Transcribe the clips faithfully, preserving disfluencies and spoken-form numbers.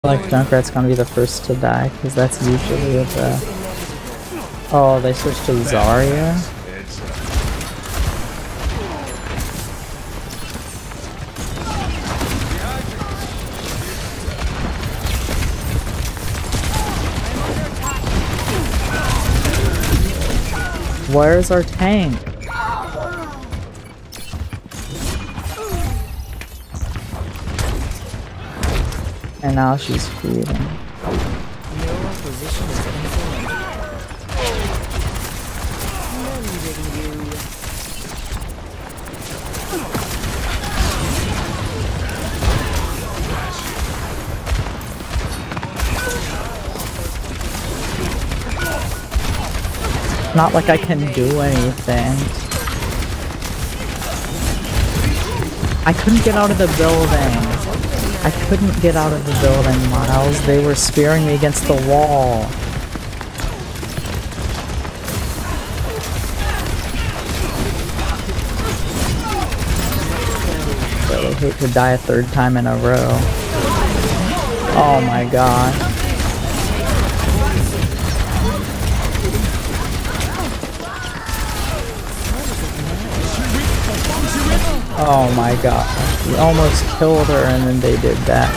Like Junkrat's gonna be the first to die, because that's usually the... Oh, they switched to Zarya? Where's our tank? And now she's feeding. Your position is infinite. you. Not like I can do anything. I couldn't get out of the building. I couldn't get out of the building, Miles. They were spearing me against the wall. I hate to die a third time in a row. Oh my god. Oh my god. We almost killed her and then they did that.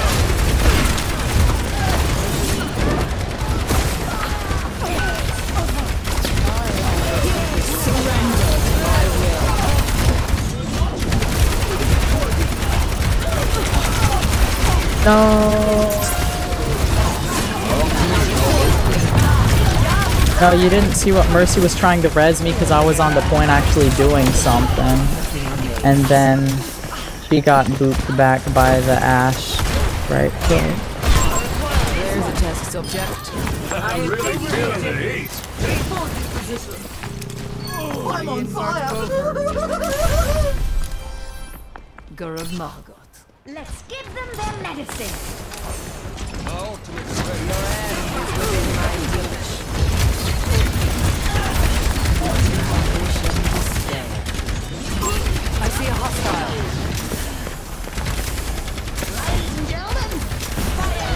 No. No, you didn't see what Mercy was trying to res me because I was on the point actually doing something. And then she got booped back by the Ash right here. There's a test subject. I'm really feeling the heat. I'm on fire. Gurud Margot. Let's give them their medicine. Ultimate ready. Your end is within my reach. I see a hostile. Ladies and gentlemen, fire!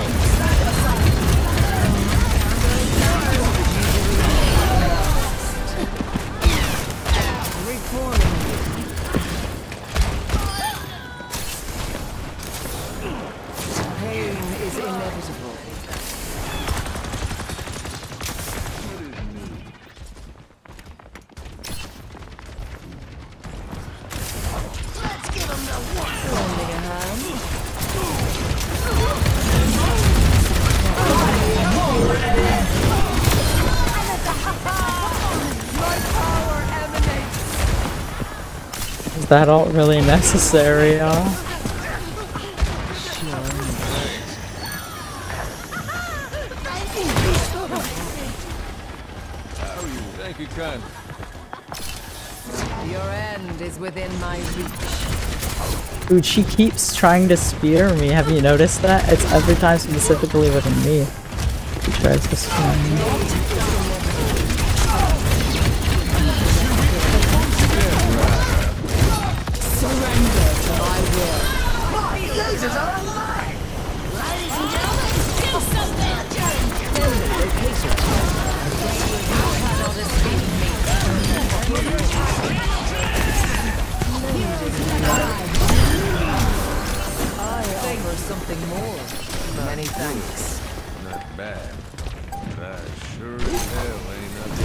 Reforming you. Pain is inevitable. Let's give them the one. Lending a hand. My power emanates. Is that all really necessary, y'all? Thank you, kind. Your end is within my reach. Dude, she keeps trying to spear me. Have you noticed that? It's every time specifically with me. She tries to spear me. Surrender to my will. My users are alive. Ladies and gentlemen, do something. Location. Cannot escape me. I offer something more. Many thanks. Not bad. That sure as hell ain't nothing.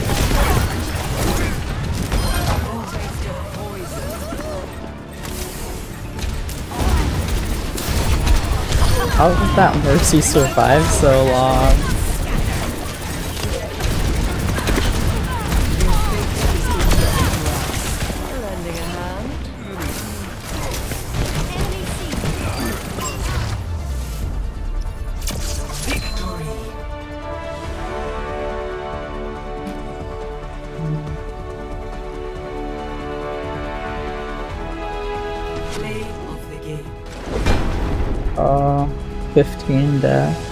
Taste of poison. How did that Mercy survive so long? Lending a hand. Uh, fifteen death.